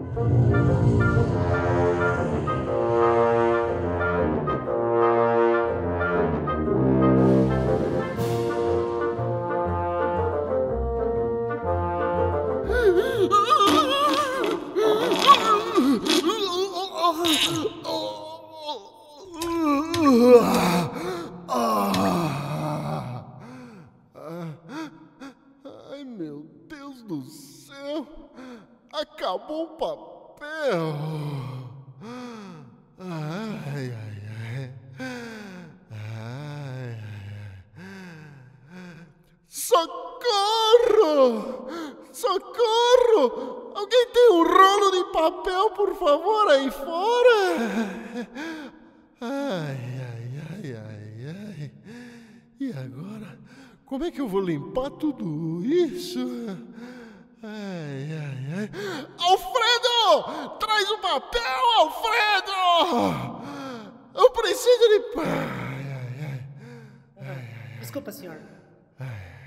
Ai, meu Deus do céu! Acabou o papel! Ai, ai, ai. Ai, ai. Socorro! Socorro! Alguém tem um rolo de papel, por favor, aí fora? Ai, ai, ai, ai, ai. E agora? Como é que eu vou limpar tudo isso? Ai, ai, ai. Alfredo! Traz o papel, Alfredo! Eu preciso de... Ai, ai, ai. Desculpa, senhor. Ai.